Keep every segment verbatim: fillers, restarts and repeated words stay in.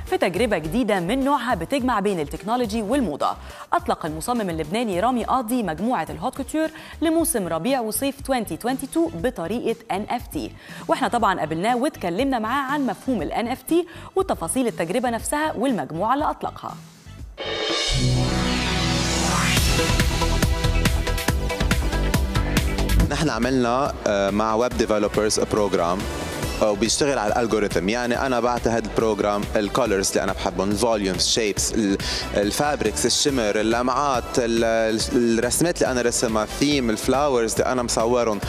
في تجربة جديدة من نوعها بتجمع بين التكنولوجي والموضة. أطلق المصمم اللبناني رامي قاضي مجموعة الهوت كوتور لموسم ربيع وصيف ألفين واثنين وعشرين بطريقة إن إف تي، واحنا طبعا قابلناه واتكلمنا معاه عن مفهوم ال إن إف تي وتفاصيل التجربة نفسها والمجموعة اللي أطلقها. نحن عملنا مع ويب ديفلوبرز بروجرام وبيشتغل على الالجوريثم، يعني انا بعطي هذا البروجرام الكولرز اللي انا بحبهم، الفوليومز، الشيبس، الفابريكس، الشمر، اللمعات، الرسمات اللي انا رسمها، الثيم، الفلاورز اللي انا مصورهم.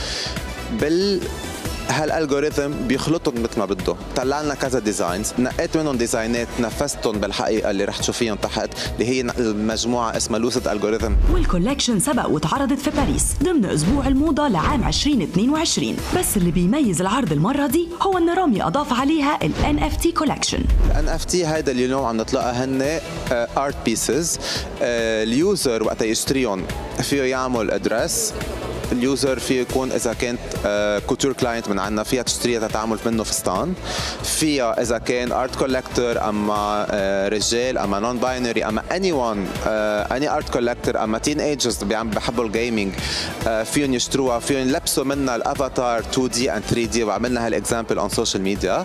بال هالالجوريثم بيخلطهم مثل ما بده، طلع لنا كذا ديزاينز، نقيت منهم ديزاينات نفذتهم بالحقيقه اللي رح تشوفيهم تحت، اللي هي المجموعه اسمها لوسيد الجوريثم. والكولكشن سبق واتعرضت في باريس ضمن اسبوع الموضه لعام ألفين واثنين وعشرين، بس اللي بيميز العرض المره دي هو ان رامي اضاف عليها ال إن إف تي كولكشن. ال إن إف تي هيدا اللي اليوم عم نطلقها هن ارت بيسز. اليوزر وقت يشتريهم فيه يعمل ادرس، اليوزر فيه يكون اذا كانت كوتور كلاينت من عندنا فيها تشتريها تتعامل منه فستان، فيها اذا كان ارت كولكتور اما رجال اما نون باينري اما اني ون اني ارت كولكتور اما تين ايجرز بحبوا الجيمنج فيهم يشتروها، فيهم يلبسوا منها الافاتار تو دي اند ثري دي، وعملنا هالاكزامبل اون سوشيال ميديا.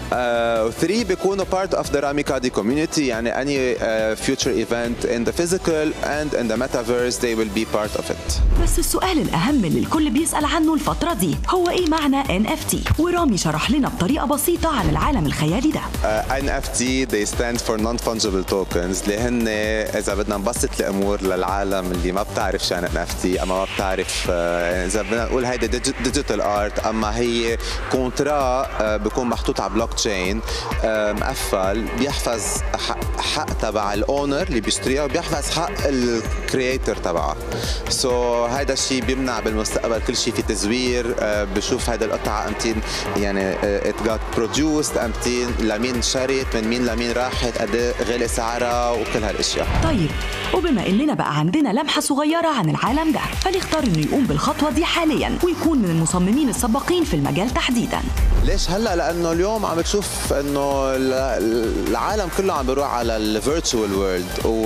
ثري بيكونوا بارت اوف ذا رامي قاضي كوميونتي، يعني اني فيوتشر ايفنت ان ذا فيزيكال اند ان ذا ميتافيرس they will be part of it. بس السؤال الاهم اللي الكل بيسأل عنه الفترة دي هو ايه معنى إن إف تي؟ ورامي شرح لنا بطريقة بسيطة عن العالم الخيالي ده. uh, إن إف تي they stand for non-fungible tokens، اللي هن إذا بدنا نبسط الأمور للعالم اللي ما بتعرف شو يعني إن إف تي أما ما بتعرف، uh, إذا بدنا نقول هيدا ديجيتال آرت، أما هي كونترا uh, بيكون محطوط على بلوك تشين uh, مقفل، بيحفظ حق تبع الأونر اللي بيشتريها وبيحفظ حق الكرييتر تبعها. سو so, هيدا الشيء بيمنع بالمستقبل كل شيء في تزوير، بشوف هذا القطعه امتين يعني ات جات بروديوسد، امتين لمين شريت، من مين لمين راحت، قد ايه غالي سعرها وكل هالاشياء. طيب وبما اننا بقى عندنا لمحه صغيره عن العالم ده، فليختار انه يقوم بالخطوه دي حاليا ويكون من المصممين السباقين في المجال تحديدا. ليش هلا؟ لانه اليوم عم بتشوف انه العالم كله عم بيروح على الفيرتشوال وورلد،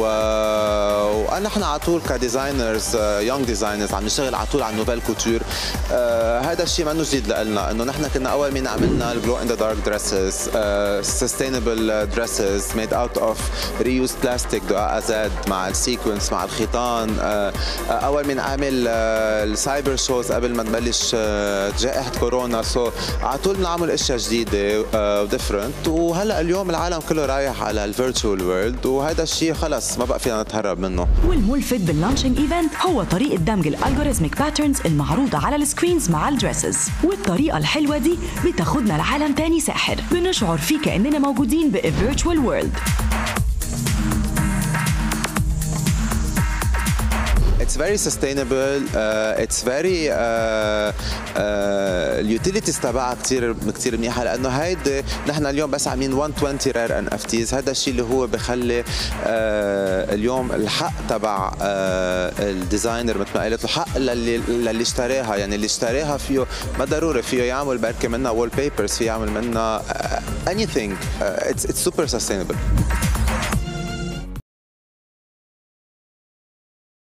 وانا احنا على طول كديزاينرز يونج ديزاينرز عم نشتغل على طول على النوفيل كوتور. هذا الشيء منه جديد لنا، انه نحن كنا اول مين عملنا الجلو ان ذا دارك دريسز، سستينبل دريسز ميد اوت اوف ريوز بلاستيك دعاء زاد مع السيكونس مع الخيطان. uh, اول مين عامل السايبر شوز قبل ما تبلش uh, جائحه كورونا. سو so, على طول بنعمل اشياء جديده وديفرنت، uh, وهلا اليوم العالم كله رايح على الفيرتشوال وورلد، وهذا الشيء خلص ما بقى فينا نتهرب منه. والملفت باللانشنج ايفنت هو طريقه دمج الالجوريزميك باترنز المعروضه على السكرينز مع الدريسز، والطريقه الحلوه دي بتاخدنا لعالم تاني ساحر بنشعر فيه كاننا موجودين بفيرتشوال وورلد. It's very sustainable. Uh, it's very اليوتيليتيز uh, uh, تبعها كثير كثير منيحه، لانه هيدي نحن اليوم بس عاملين مية وعشرين رير ان اف تيز. هذا الشيء اللي هو بخلي uh, اليوم الحق تبع uh, الديزاينر مثل ما قلت، الحق للي للي اشتراها، يعني اللي اشتراها فيه ما ضروري فيه يعمل بركي منها وول بيبرز، فيه يعمل منها uh, anything. uh, it's it's super sustainable.